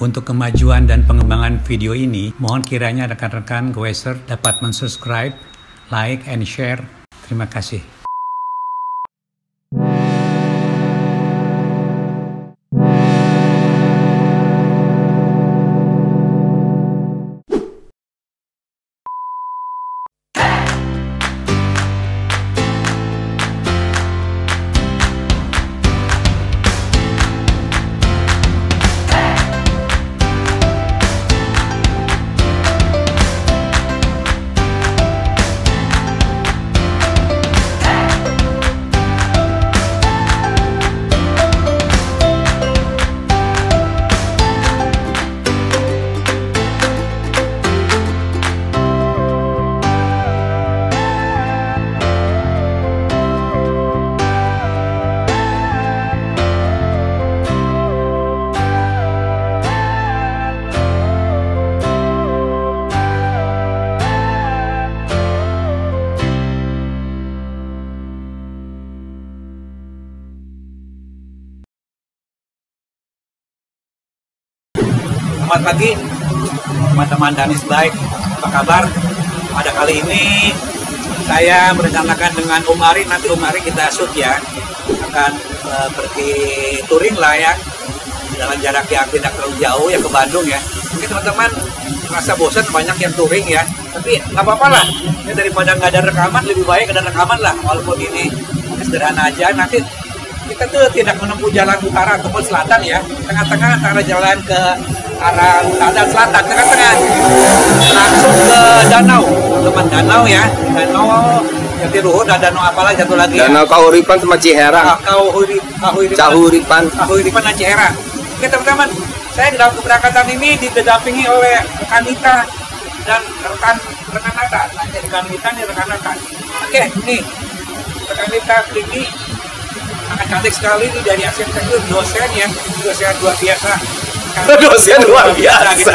Untuk kemajuan dan pengembangan video ini, mohon kiranya rekan-rekan Goeser dapat mensubscribe, like, and share. Terima kasih. Selamat pagi teman-teman Danis Bike, apa kabar? Pada kali ini saya merencanakan dengan Om Ari, nanti Om Ari kita shoot ya, akan pergi touring lah ya, dalam jarak yang tidak terlalu jauh ya, ke Bandung ya. Mungkin teman-teman merasa bosan banyak yang touring ya, tapi nggak apa-apa lah ya, daripada nggak ada rekaman lebih baik ada rekaman lah, walaupun ini sederhana aja. Nanti kita tuh tidak menempuh jalan utara ataupun selatan ya, tengah-tengah antara jalan ke arah utara dan selatan, tengah-tengah langsung ke danau, teman danau ya, danau Jatiluhur dan danau apalah satu lagi ya? Danau Kahuripan sama Ciherang. Kahuripan dan Ciherang. Oke teman-teman, saya dalam keberangkatan ini didampingi oleh rekan Nita dan rekan Nata. Rekan Nita nih rekan Nata. Oke, nih rekan Nita ini sangat cantik sekali nih, dari arsitektur, dosen ya, dosen luar biasa. Dosen luar biasa. Gitu.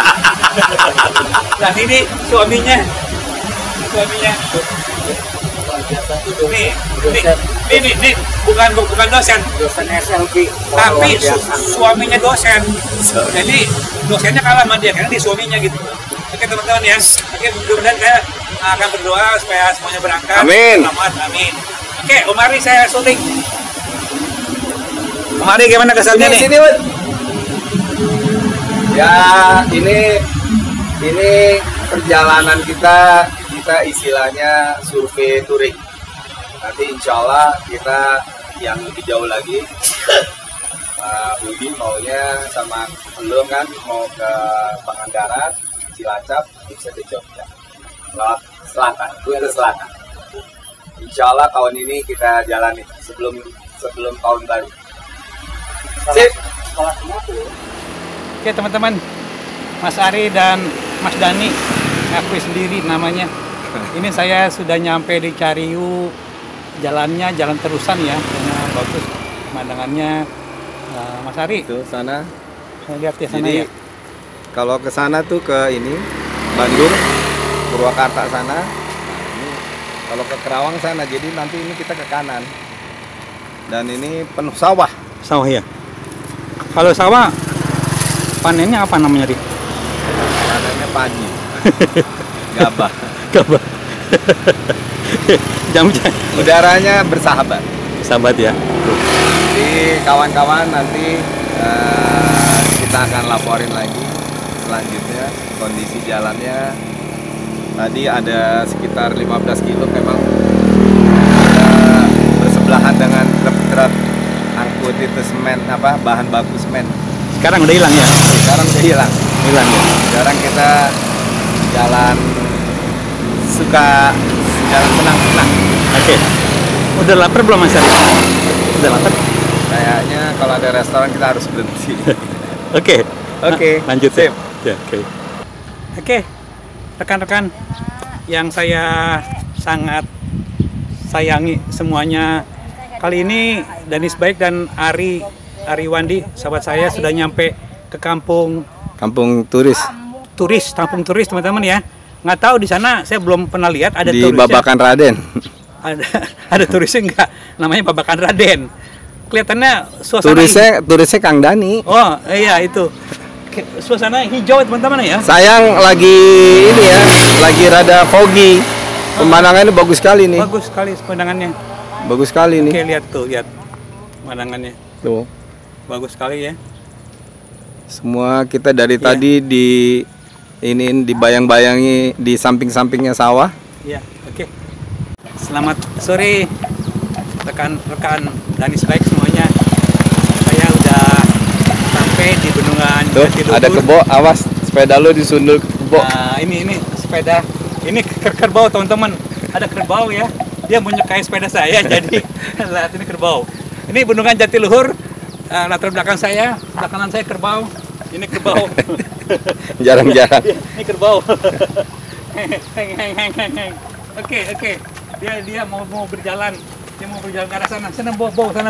Dan ini suaminya nih bukan dosen SLB, tapi suaminya dosen. Jadi dosennya kalah sama dia karena dia suaminya gitu. Oke teman-teman ya, oke mudah-mudahan saya akan berdoa supaya semuanya berangkat. Amin. Selamat, amin. Oke, Om Ari saya syuting. Om Ari gimana kesannya nih? Sini, ya ini perjalanan kita istilahnya survei touring. Nanti insya Allah kita yang lebih jauh lagi. Budi maunya sama belum kan mau ke Pangandaran, Cilacap, bisa ke Jogja, lewat selatan, ke selatan. Insya Allah tahun ini kita jalani sebelum tahun baru. Sip. Oke teman-teman, Mas Ari dan Mas Dani, ngakui sendiri namanya. Ini saya sudah nyampe di Cariu, jalannya jalan terusan ya, karena bagus pemandangannya. Mas Ari, Itu sana. saya lihat ya sana. Jadi ya. kalau ke sana tuh ke ini Bandung, Purwakarta sana. Nah, ini kalau ke Kerawang sana, jadi nanti ini kita ke kanan. Dan ini penuh sawah. Sawah ya. Kalau sawah panennya apa namanya, Dik? Panennya padi. Gabah. Gabah. Udaranya bersahabat. Sahabat ya. Jadi kawan-kawan nanti kita akan laporin lagi selanjutnya kondisi jalannya. Tadi ada sekitar 15 kilo memang bersebelahan dengan truk-truk angkut itu semen, bahan baku semen. Sekarang udah hilang ya? Sekarang udah hilang. Hilang ya. Sekarang kita jalan senang-senang. Oke. Udah lapar belum Mas Ari? Udah lapar? Kayaknya kalau ada restoran kita harus berhenti. Oke. Oke. Lanjut Sip. Ya, oke. Oke. Rekan-rekan yang saya sangat sayangi semuanya. Kali ini Danis Bike dan Ari Wandi, sahabat saya, sudah nyampe ke kampung turis teman-teman ya. Nggak tahu di sana, saya belum pernah lihat ada di turisnya. Babakan Raden. Ada turisnya enggak? Namanya Babakan Raden. Kelihatannya suasana turisnya Kang Dani. Oh iya itu. suasana hijau teman-teman ya. Sayang lagi ini ya, lagi rada foggy. Pemandangannya bagus sekali nih. Bagus sekali pemandangannya. Bagus sekali nih. Oke, lihat tuh, lihat pemandangannya. Tuh. Bagus sekali ya. Semua kita dari Iya. tadi dibayang-bayangi di samping-sampingnya sawah. Iya, oke. Selamat sore rekan-rekan Danis Bike semuanya. Saya udah sampai di Bendungan Tuh, Jatiluhur. ada kebo, awas sepeda lo disundul ke kebo. Nah, ini sepeda. Ini kerbau teman-teman. Ada kerbau ya. Dia menyukai sepeda saya jadi lihat ini kerbau. Ini Bendungan Jatiluhur. Latar belakang saya, sebelah kanan saya kerbau. Ini kerbau. Jarang-jarang. Ini kerbau. Oke. Dia mau berjalan. Dia mau berjalan ke arah sana. Sana bo. Sana.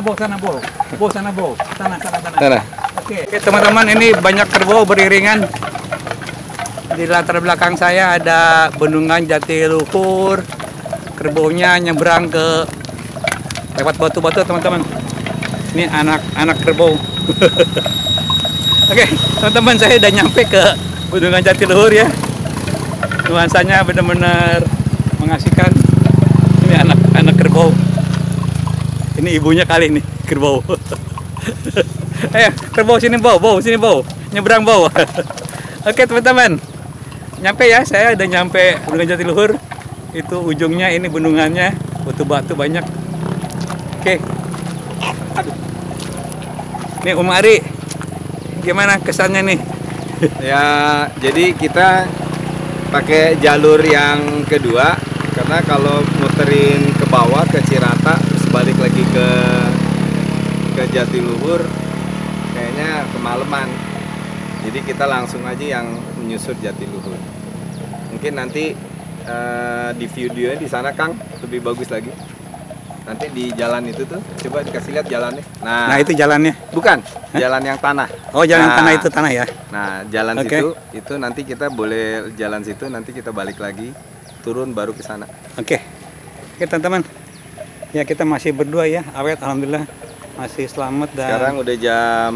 Sana. Oke, teman-teman, ini banyak kerbau beriringan. Di latar belakang saya ada Bendungan Jatiluhur. Kerbaunya nyebrang ke lewat batu-batu, teman-teman. Ini anak kerbau. Oke, teman-teman, saya udah nyampe ke Bendungan Jatiluhur ya. Nuansanya benar-benar mengasihkan. Ini anak kerbau. Ini ibunya kali ini kerbau. Ayo, kerbau sini bau, nyebrang bau. Oke teman-teman, nyampe ya, saya udah nyampe Bendungan Jatiluhur. Itu ujungnya ini bendungannya, batu-batu banyak. Oke, aduh. Nih Ari, gimana kesannya nih? Ya, jadi kita pakai jalur yang kedua karena kalau muterin ke bawah ke Cirata terus balik lagi ke Jatiluhur kayaknya kemalaman. Jadi kita langsung aja yang menyusur Jatiluhur. Mungkin nanti di videonya di sana Kang lebih bagus lagi. Nanti di jalan itu tuh coba dikasih lihat jalannya. Nah itu jalannya. Bukan, jalan yang tanah. Oh, jalan tanah itu tanah ya. Nah, jalan Oke. situ itu nanti kita boleh jalan situ, nanti kita balik lagi turun baru ke sana. Oke, teman-teman. Ya kita masih berdua ya, awet alhamdulillah masih selamat dan. Sekarang udah jam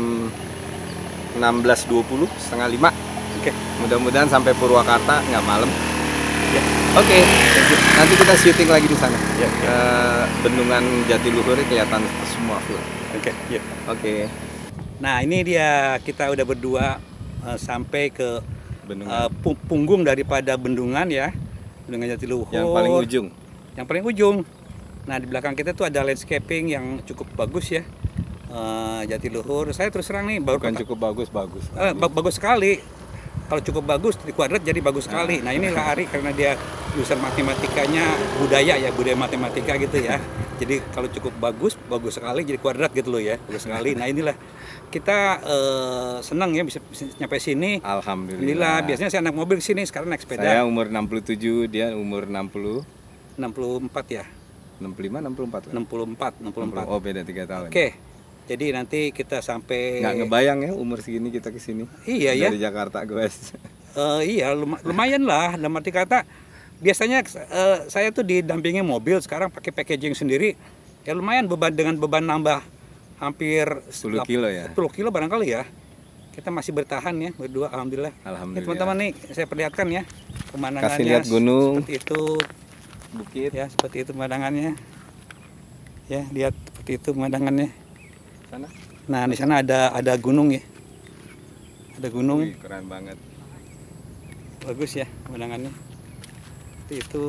16.20, setengah 5. Oke. Mudah-mudahan sampai Purwakarta nggak malam. Ya. Oke, nanti kita syuting lagi di sana. Ya. Bendungan Jatiluhurnya kelihatan semua full. Oke. Ya. Oke. Nah ini dia kita udah berdua sampai ke Bendungan punggung daripada bendungan ya, Bendungan Jatiluhur. yang paling ujung. Yang paling ujung. Nah di belakang kita tuh ada landscaping yang cukup bagus ya. Jatiluhur. Saya terus terang nih Bukan cukup bagus. bagus sekali. Kalau cukup bagus di kuadrat jadi bagus sekali. Nah inilah Ari karena dia jurusan matematikanya budaya matematika gitu ya. Jadi kalau cukup bagus sekali jadi kuadrat gitu loh ya, bagus sekali. Nah inilah kita senang ya bisa nyampe sini. Alhamdulillah. Biasanya saya naik mobil ke sini, sekarang naik sepeda. Saya umur 67, dia umur 60. 64 ya. 65, 64 lah. 64. Oh beda 3 tahun. Oke. Jadi nanti kita sampai Nggak ngebayang ya umur segini kita kesini. Iya ya. Dari Jakarta guys. Iya lumayan lah. Dalam arti kata biasanya saya tuh didampingi mobil, sekarang pakai packaging sendiri. Ya lumayan dengan beban nambah hampir 10 kilo ya. 10 kilo barangkali ya. Kita masih bertahan ya berdua alhamdulillah. Ini teman-teman nih saya perlihatkan ya pemandangannya. Kasih lihat gunung. Seperti itu. Bukit. Ya seperti itu pemandangannya. Ya lihat seperti itu pemandangannya. Sana. Nah di sana ada gunung ya. Ada gunung. Wih, keren banget. Bagus ya pemandangannya. Seperti itu.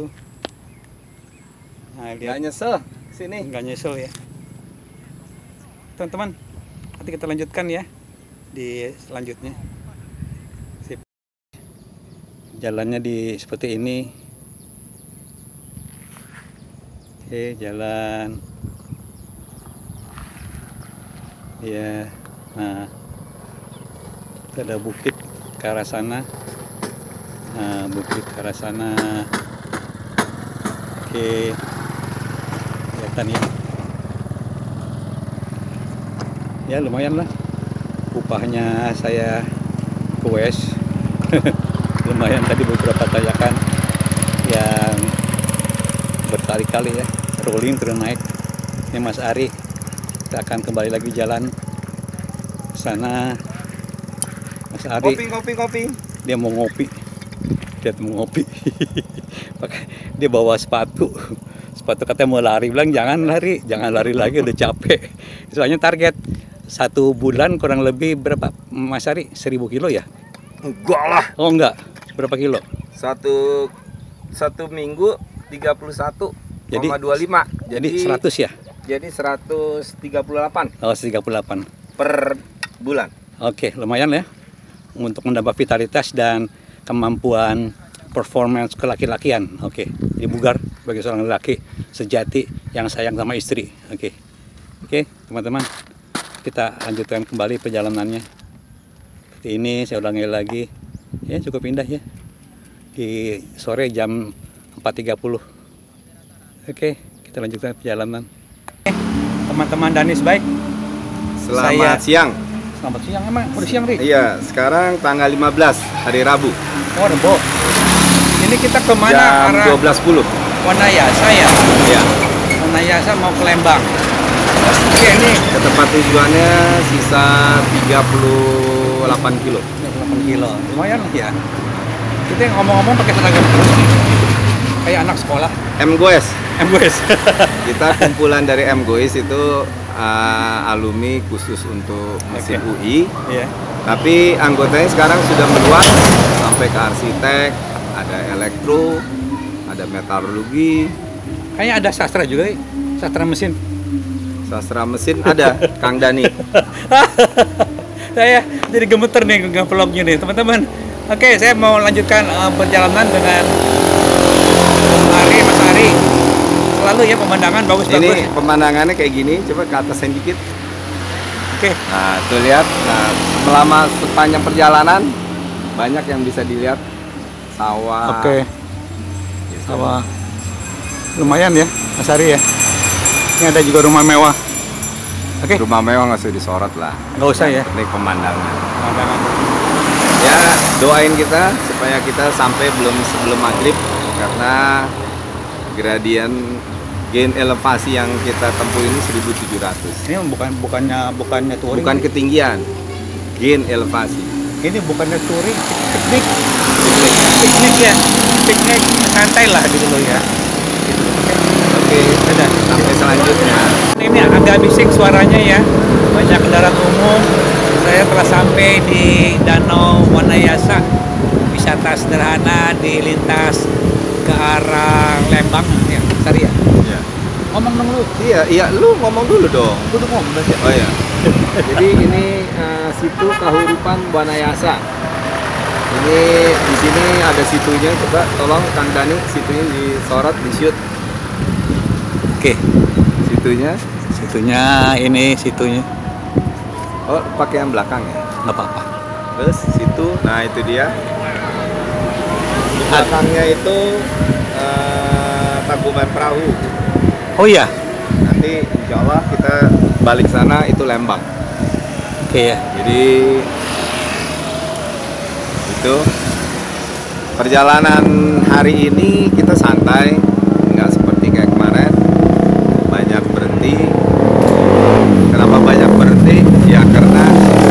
Nah Nggak lihat. nyesel sini. Nggak nyesel ya. Teman-teman, nanti kita lanjutkan ya di selanjutnya. Sip. Jalannya seperti ini. Oke, jalan. Ya, nah, itu ada bukit ke arah sana. Nah, bukit ke arah sana. Oke, kelihatan ya. Ya lumayan lah. Upahnya saya kues. Lumayan tadi beberapa tanjakan yang berkali-kali ya, rolling terus naik. Ini Mas Ari. Kita akan kembali lagi jalan sana. Mas Ari. Kopi. Dia mau ngopi. Dia bawa sepatu katanya mau lari, bilang jangan lari lagi, udah capek. Soalnya target 1 bulan kurang lebih berapa Mas Ari? 1000 kilo ya? Enggak lah. Oh enggak, berapa kilo? Satu minggu 31,25. Jadi 100 ya? Jadi 138 Oh 138 per bulan. Oke, lumayan ya untuk menambah vitalitas dan kemampuan performance kelaki-lakian. Oke, jadi bugar bagi seorang laki sejati yang sayang sama istri. Oke, teman-teman, kita lanjutkan kembali perjalanannya. Seperti ini saya ulangi lagi. Ya cukup indah ya. Di sore jam 4.30. Oke, kita lanjutkan perjalanan. Teman-teman Danis Bike. Selamat siang. Selamat siang, emang udah siang, Ri? Iya, sekarang tanggal 15 hari Rabu. Oh, Rebo. Ini kita kemana? Jam Arah 12.10. Wanayasa ya? Iya. Wanayasa mau ke Lembang. Oke, ini Ke tempat tujuannya sisa 38 kilo. 8 kilo. Lumayan lah ya. Kita ngomong-ngomong pakai seragam terus nih. Kayak anak sekolah. MGOES. MGOES. Kita kumpulan dari MGOES itu alumni khusus untuk mesin Oke. UI. Iya. Tapi anggotanya sekarang sudah meluas sampai ke arsitek, ada elektro, ada metalurgi, Kayaknya ada sastra juga, Ri. Sastra mesin. sastra mesin ada, Kang Dani. Saya jadi gemeter nih dengan vlognya nih, teman-teman. Oke, saya mau lanjutkan perjalanan dengan Mas Ari. Selalu ya pemandangan bagus-bagus. Ini pemandangannya kayak gini, coba ke atasin dikit. Oke. Nah, tuh lihat. Nah, selama sepanjang perjalanan banyak yang bisa dilihat. Sawah. Oke. Gitu. Sawah. Lumayan ya, Mas Ari ya. Ini ada juga rumah mewah. Oke. Rumah mewah nggak usah disorot lah. Nggak usah ya. Ini pemandangan. Pemandangan. Ya, doain kita supaya kita sampai sebelum maghrib karena gradien gain elevasi yang kita tempuh ini 1.700. Ini bukannya touring. Bukan ketinggian, gain elevasi. Ini bukannya touring, piknik ya. Piknik santai lah gitu loh ya. Gitu. Oke, Udah. sampai selanjutnya. Ini agak bising suaranya ya. Banyak kendaraan umum. Saya telah sampai di Danau Wanayasa. Wisata sederhana di lintas ke arah Lembang ya. Tadi ya. Ya. Ngomong dong lu. Iya, lu ngomong dulu dong. Gue udah ngomong ya. Oh iya. Jadi ini situ Kahuripan Wanayasa. Ini di sini ada situnya, coba tolong Kang Dani situnya disorot, di shoot. Oke. Situnya. Situnya. Oh, pakai yang belakang ya. Nggak apa-apa. Terus situ, nah itu dia. Di belakangnya itu Tangkuban Perahu. Oh iya. Nanti insya Allah kita balik sana itu Lembang. Oke ya. Jadi itu perjalanan hari ini kita santai, nggak seperti kayak kemarin banyak berhenti. Kenapa banyak berhenti? Ya karena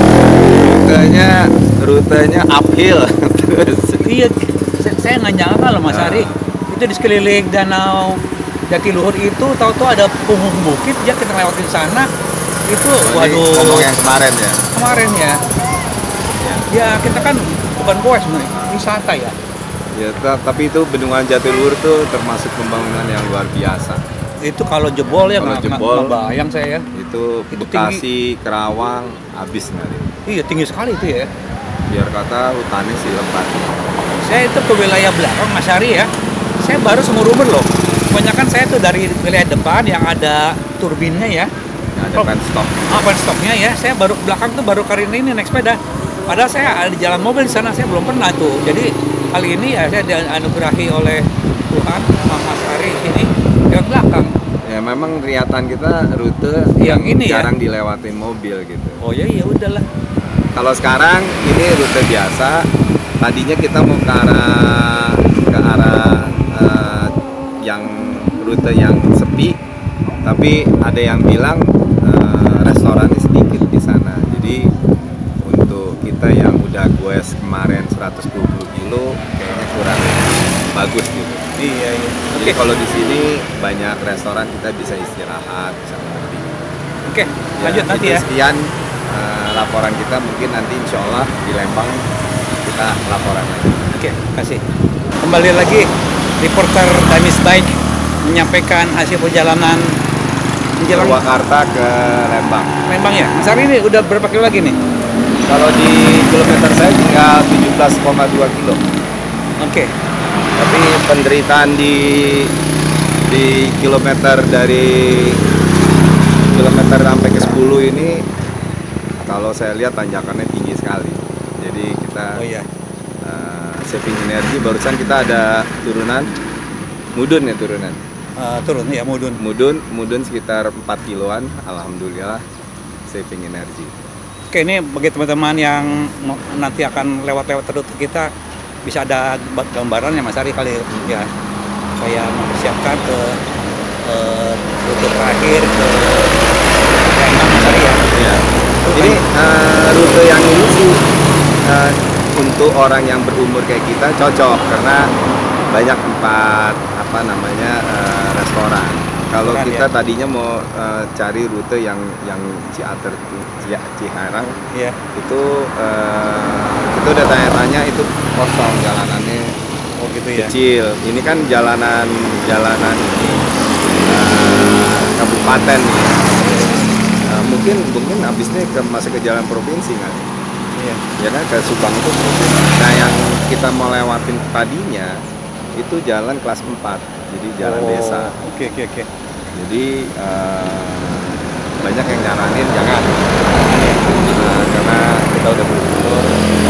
rutenya uphill terus. Iya, saya nggak nyangka loh Mas Ari. Itu di sekeliling danau Jatiluhur itu tahu-tahu ada punggung bukit, dia kita lewatin sana. Itu waduh. Ngomong yang kemarin ya. Kemarin ya. Ya kita kan bukan goes sebenarnya, wisata ya. Ya, tapi itu bendungan Jatiluhur tuh termasuk pembangunan yang luar biasa. Itu kalau jebol ya Kalau nggak jebol, bayang saya ya. Itu Bekasi, Kerawang, habis nanti. Iya tinggi sekali itu ya. Biar kata hutannya sih lebat. Saya itu ke wilayah belakang Mas Ari ya. Saya baru seumur umur loh. Kebanyakan saya tuh dari wilayah depan yang ada turbinnya ya. Ada penstop. Penstopnya ya. Saya baru ke belakang tuh baru kali ini naik sepeda. Padahal saya ada di jalan mobil di sana, saya belum pernah tuh. Jadi kali ini ya saya dianugerahi oleh Tuhan sama Mas Ari ini lewat belakang. Ya memang riatan kita rute Yang ini ya? jarang dilewatin mobil gitu. Oh ya udahlah. Kalau sekarang ini rute biasa. Tadinya kita mau ke arah yang rute yang sepi, tapi ada yang bilang restorannya sedikit di sana. Jadi untuk kita yang udah goes kemarin 120 kilo kayaknya kurang bagus gitu. Iya, iya. Jadi kalau di sini banyak restoran kita bisa istirahat, bisa ngopi. Oke, lanjut nanti itu ya. Sekian laporan kita, mungkin nanti insya Allah di Lembang kita laporan lagi. Oke, kasih. Kembali lagi reporter Danis Bike menyampaikan hasil perjalanan menjelang Purwakarta ke Lembang. Lembang ya. Mas Ari ini udah berapa kilo lagi nih? Kalau di kilometer saya tinggal 17,2 kilo. Oke. Tapi penderitaan di kilometer dari kilometer sampai ke 10 ini kalau saya lihat tanjakannya tinggi sekali. Jadi kita Oh iya. saving energi. Barusan kita ada turunan mudun ya, turunan Turun ya, mudun sekitar 4 kiloan. Alhamdulillah saving energi. Oke, ini bagi teman-teman yang nanti akan lewat-lewat rute kita bisa ada gambarannya Mas Ari kali ya. Saya mempersiapkan ke rute terakhir ke Lembang Mas Ari ya. Ya. Ini rute yang ini sih untuk orang yang berumur kayak kita cocok karena banyak tempat restoran. Kalau Restoran, kita ya. tadinya mau cari rute yang Ciater Ciharang, Iya. itu kita udah tanya-tanya itu kosong jalanannya. Oh gitu ya. Kecil. Ini kan jalanan ini kabupaten nih. Mungkin habisnya masih ke jalan provinsi kan? Iya. Ya kan, ke Subang itu. Nah, yang kita mau lewatin tadinya itu jalan kelas 4, jadi jalan desa. Oke. Jadi banyak yang nyaranin jangan, karena kita udah berumur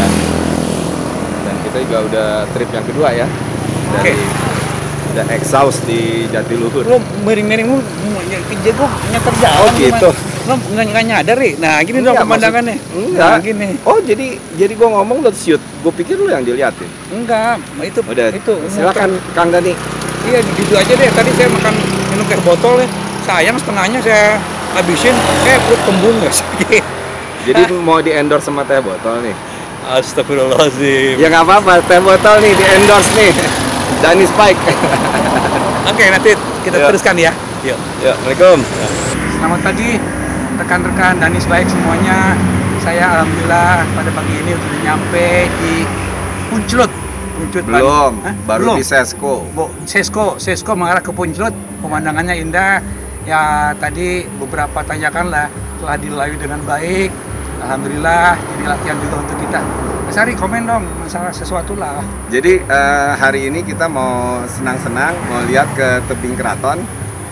dan kita juga udah trip yang kedua ya. Dari udah exhaust di Jatiluhur. Lu miring-miring lu gue nyetir jalan. Oh gitu. Lu nggak nyadar nih. Nah, gini dong Enggak, pemandangannya. Enggak. Nah, gini. Oh, jadi gua ngomong lu shoot. Gua pikir lu yang diliatin. Enggak, itu Udah. itu. Silakan Kang Dani. Iya, gitu aja deh. Tadi saya makan minum teh botol ya. Sayang setengahnya saya habisin. Perut kembung guys. Jadi mau di endorse sama teh botol nih. Astagfirullahaladzim. Ya nggak apa-apa, teh botol nih di endorse nih. Danis Bike. Oke, nanti kita Ya. teruskan ya. Yuk. Ya, Assalamualaikum. Selamat pagi rekan-rekan Danis Bike semuanya. Saya alhamdulillah pada pagi ini sudah nyampe di Punclut. Belum, Hah? baru Belum. di Sesko. Sesko mengarah ke Punclut. Pemandangannya indah. Ya tadi beberapa tanjakan lah telah dilalui dengan baik. Alhamdulillah, ini latihan juga untuk kita. Mas Ari, komen dong masalah sesuatu lah. Jadi hari ini kita mau senang-senang, mau lihat ke tebing keraton.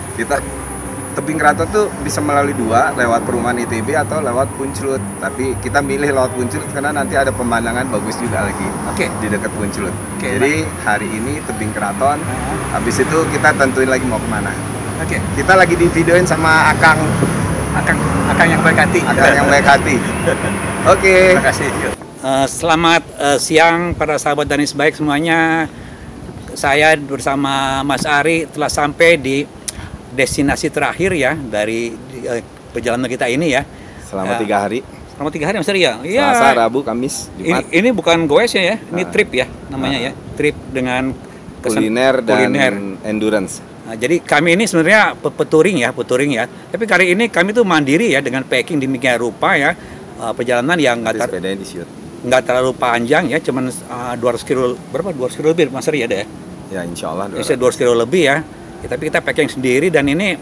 Tebing keraton tuh bisa melalui dua, lewat perumahan ITB atau lewat Punclut. Tapi kita milih lewat Punclut karena nanti ada pemandangan bagus juga lagi. Oke. Di dekat Punclut. Oke, Jadi hari ini tebing keraton. Habis itu kita tentuin lagi mau kemana. Oke. Kita lagi di videoin sama Akang Akang yang baik hati. yang baik hati. Oke. Terima kasih. Selamat siang para sahabat Danis Bike semuanya. Saya bersama Mas Ari telah sampai di destinasi terakhir ya dari perjalanan kita ini ya. Selama 3 hari. Selama 3 hari Mas Ari ya. Iya. Selasa, Rabu, Kamis, Jumat. Ini bukan goes ya, ini Nah. trip ya namanya ya. Trip dengan Kuliner dan endurance. Nah, jadi kami ini sebenarnya peturing ya. Tapi kali ini kami tuh mandiri ya dengan packing demikian rupa ya. Perjalanan yang Sepedanya di shoot. nggak terlalu panjang ya, cuman 200 kilo berapa? 200 kilo lebih Mas Ari ada ya? Ya insya Allah. Bisa 200 kilo lebih ya. Tapi kita packing sendiri dan ini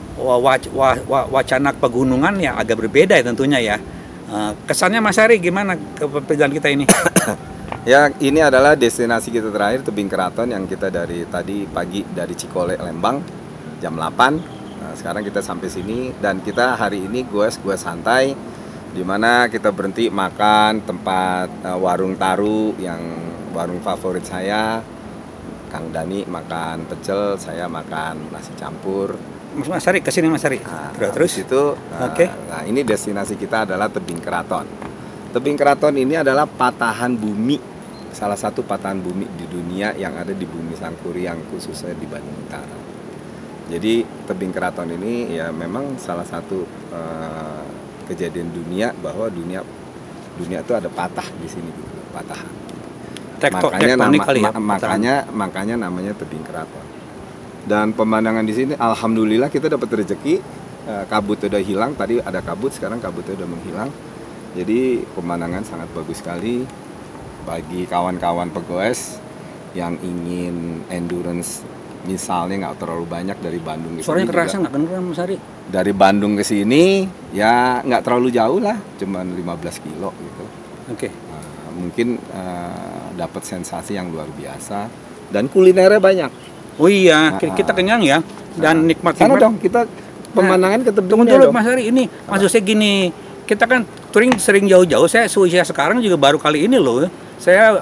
wacana pegunungan yang agak berbeda ya tentunya ya. Kesannya Mas Ari gimana ke perjalanan kita ini? Ya, ini adalah destinasi kita terakhir, tebing keraton yang kita dari tadi pagi dari Cikole Lembang jam 8. Nah, sekarang kita sampai sini dan kita hari ini gue santai di mana kita berhenti makan tempat warung taru yang warung favorit saya. Kang Dani makan pecel, saya makan nasi campur. Mas Ari kesini Mas Ari. Nah, Terus itu Oke. Nah, ini destinasi kita adalah tebing keraton. Tebing keraton ini adalah patahan bumi, salah satu patahan bumi di dunia yang ada di bumi Sangkuri yang khususnya di Bandung Utara. Jadi tebing keraton ini ya memang salah satu kejadian dunia bahwa dunia dunia itu ada patah di sini gitu, patahan. Tektonik kali ya. Makanya namanya tebing keraton. Dan pemandangan di sini alhamdulillah kita dapat rezeki, kabut udah hilang, tadi ada kabut, sekarang kabutnya udah menghilang. Jadi pemandangan sangat bagus sekali bagi kawan-kawan pegoes yang ingin endurance, misalnya nggak terlalu banyak dari Bandung ke sini. Suaranya kerasa nggak kedengeran Mas Ari? Dari Bandung ke sini ya nggak terlalu jauh lah, cuman 15 kilo gitu. Oke. Mungkin dapat sensasi yang luar biasa dan kulinernya banyak. Oh iya, kita kenyang ya dan nikmat. Sana dong kita pemandangan ke tebingnya. Tunggu dulu dong. Mas Ari, ini maksudnya gini, kita kan touring sering jauh-jauh. Saya seusia sekarang juga baru kali ini loh. Saya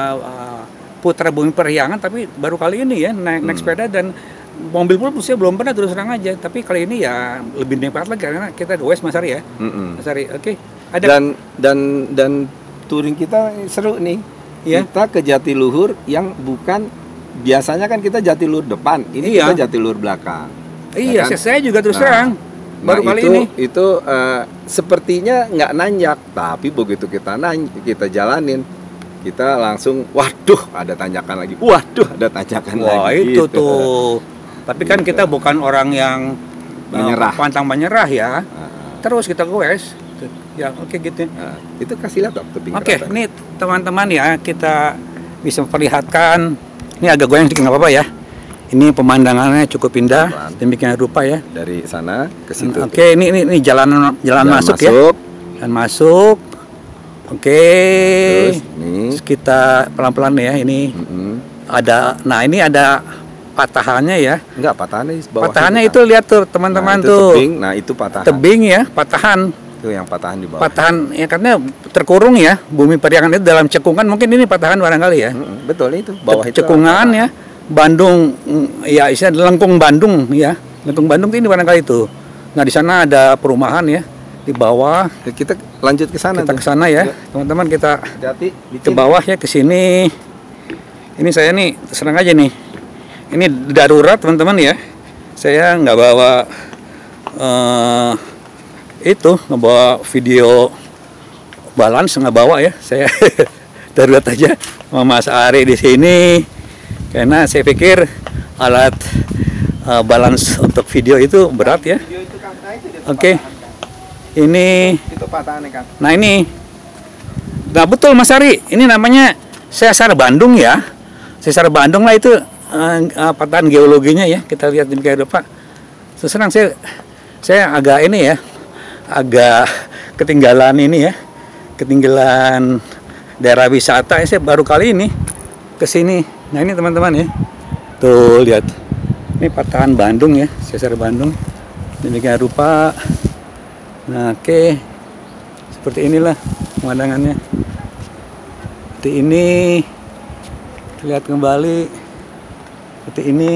putra Bumi Periangan tapi baru kali ini ya naik sepeda, dan mobil pun saya belum pernah terus terang aja. Tapi kali ini ya lebih nikmat lagi karena kita goes Mas Ari ya. Mas Ari, oke. Ada Dan touring kita seru nih. Ya. Kita ke Jatiluhur yang bukan, biasanya kan kita Jatiluhur depan, ini Iya. kita Jatiluhur belakang. Iya, Ya kan? saya juga terus terang baru kali ini. Itu sepertinya nggak nanjak, tapi begitu kita jalanin, kita langsung, waduh ada tanjakan lagi, waduh ada tanjakan Wah lagi. itu tuh. Tapi kan kita bukan orang yang Menyerah. pantang menyerah ya. Terus kita goes. Ya oke gitu. Itu kasih lihat dong tebing Oke, keraton. ini teman-teman ya, kita bisa perlihatkan. Ini agak goyang sedikit nggak apa-apa ya. Ini pemandangannya cukup indah, demikian rupa ya. Dari sana ke situ. Oke, ini jalan masuk ya. Dan masuk. Oke. Terus ini. Terus kita pelan-pelan ya. Ini ini ada patahannya ya. Enggak, patahannya di bawah. Patahannya itu lihat tuh teman-teman itu tuh. Tebing, nah itu patahan. Tebing ya, patahan. Itu yang patahan di bawah. Patahan ya, karena terkurung ya, Bumi Periangan itu dalam cekungan, mungkin ini patahan barangkali ya. Betul itu, bawah itu. Cekungan ya. Bandung ya, istilah lengkung Bandung ya. Lengkung Bandung ini barangkali itu. Nah, di sana ada perumahan ya di bawah. Ya, kita lanjut ke sana. Kita ke sana ya. Teman-teman kita Hati-hati ke bawah ya, ke sini. Ini saya nih serang aja nih. Ini darurat teman-teman ya. Saya nggak bawa ngebawa video balance, nggak bawa ya. Saya darurat aja sama Mas Ari di sini karena saya pikir alat balance untuk video itu berat ya. Oke. Ini itu patahannya kan. nah ini, nah betul Mas Ari, ini namanya Sesar Bandung ya. Sesar Bandung lah itu patahan geologinya ya. Kita lihat di kayak Pak. Terus terang saya agak ini ya, agak ketinggalan ini ya, ketinggalan daerah wisata. Saya baru kali ini ke sini. Nah ini teman-teman ya, tuh lihat, ini patahan Bandung ya, Sesar Bandung. Demikian rupa. Nah oke, seperti inilah pemandangannya. Seperti ini, lihat kembali. Seperti ini.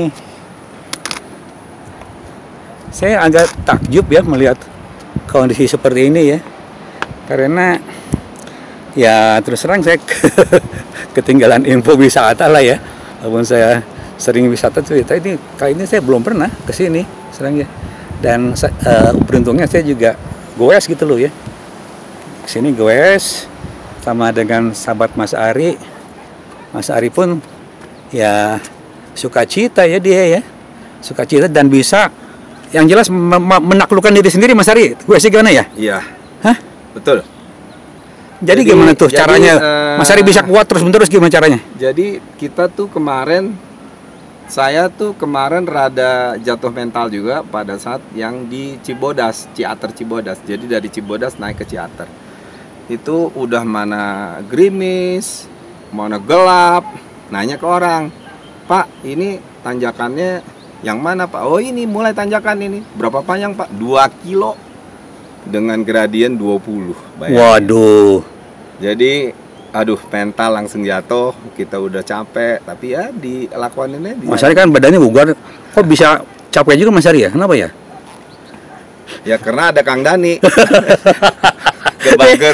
Saya agak takjub ya melihat kondisi seperti ini ya, karena ya terus terang saya ketinggalan info wisata lah ya. Walaupun saya sering wisata cerita ini, kali ini saya belum pernah ke sini serang ya. Dan beruntungnya saya juga goes gitu loh ya. Kesini goes sama dengan sahabat Mas Ari. Mas Ari pun ya sukacita ya dia ya, sukacita dan bisa yang jelas menaklukkan diri sendiri. Mas Ari, gue sih gimana ya? Iya. Hah? Betul. Jadi gimana tuh caranya? Mas Ari bisa kuat terus-menerus, gimana caranya? Jadi kita tuh saya tuh kemarin rada jatuh mental juga pada saat yang di Cibodas, Ciater Cibodas. Jadi dari Cibodas naik ke Ciater. Itu udah mana gerimis, mana gelap. Nanya ke orang, Pak, ini tanjakannya yang mana Pak? Oh ini mulai tanjakan ini. Berapa panjang Pak? 2 kilo dengan gradien 20. Bayangin. Waduh. Jadi aduh mental langsung jatuh. Kita udah capek, tapi ya dilakuaninnya. Mas Ari kan badannya bugar, kok bisa capek juga Mas Ari ya? Kenapa ya? Ya karena ada Kang Dani. ke bunker.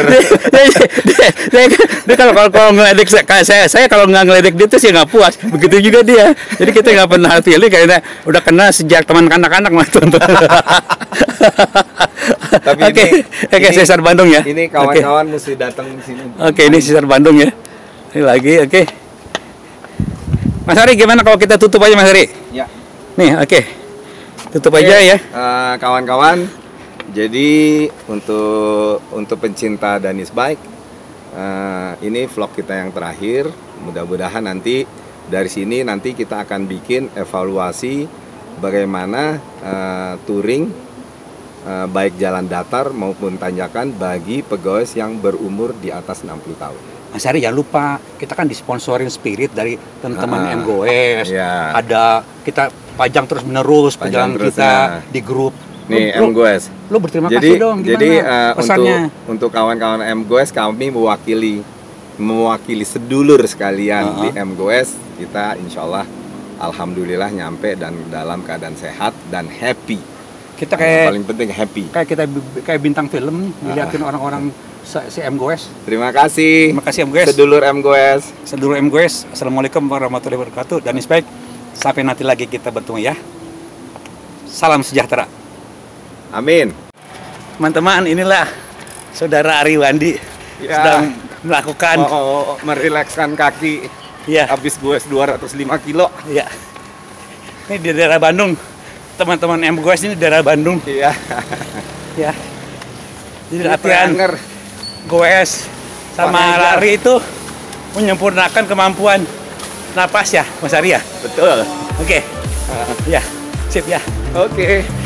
Dia kalau ngeledek saya kalau nggak ngeledek dia tuh sih nggak puas. Begitu juga dia. Jadi kita nggak pernah pilih kayaknya udah kenal sejak teman kanak-kanak mas tonton. Tapi Oke, Sesar Bandung ya. Ini kawan-kawan mesti datang di sini. Oke, ini Sesar Bandung ya. Ini lagi, oke. Mas Ari, gimana kalau kita tutup aja Mas Ari? Ya. Nih, oke. Tutup aja ya. Kawan-kawan, jadi untuk pencinta Danis Bike, ini vlog kita yang terakhir. Mudah-mudahan nanti dari sini nanti kita akan bikin evaluasi bagaimana touring baik jalan datar maupun tanjakan bagi pegawai yang berumur di atas 60 tahun. Mas Ari jangan lupa kita kan disponsorin Spirit dari teman-teman MGOS. Ya. Ada kita pajang terus menerus perjalanan kita di grup. Nih MGOS. Lu berterima kasih dong. Gimana jadi pesannya? untuk kawan-kawan MGOS kami mewakili sedulur sekalian di MGOS, kita insya Allah alhamdulillah nyampe dan dalam keadaan sehat dan happy. Kita kayak paling penting happy. Kayak bintang film dilihatin orang-orang si MGOS. Terima kasih. Terima kasih MGOS. Sedulur MGOS. Sedulur MGOS. Assalamualaikum warahmatullahi wabarakatuh. Danis Bike. Sampai nanti lagi kita bertemu ya. Salam sejahtera. Amin. Teman-teman, inilah Saudara Ari Wandi sedang melakukan merilekskan kaki. Ya. Habis gue 205 kilo. Ya. Ini di daerah Bandung. Teman-teman MGOS ini daerah Bandung. Iya. Ya. Jadi latihan goes sama lari itu menyempurnakan kemampuan napas ya, Mas Ari ya? Betul. Oke. Ya, sip ya. Oke.